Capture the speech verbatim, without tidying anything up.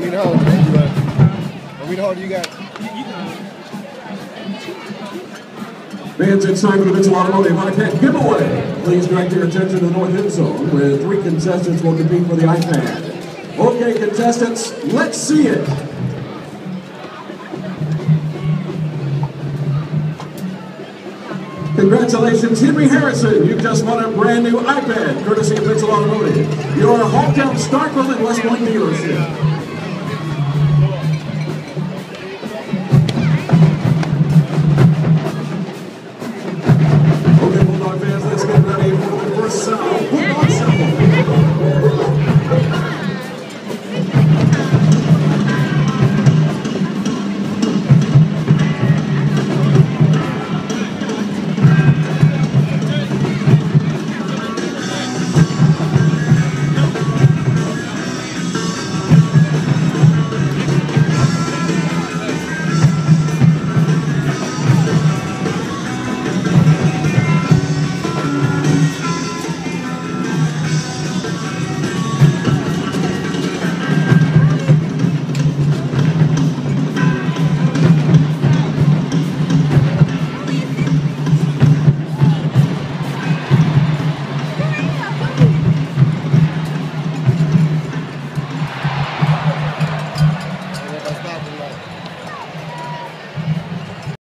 we know how old you are. Or we know how old you got. Fans, it's time for the Mitchell Automotive iPad giveaway. Please direct your attention to the north end zone, where three contestants will compete for the iPad. Okay, contestants, let's see it. Congratulations, Henry Harrison. You've just won a brand new iPad, courtesy of Mitchell Automotive, your hometown Starkville and West Point dealership.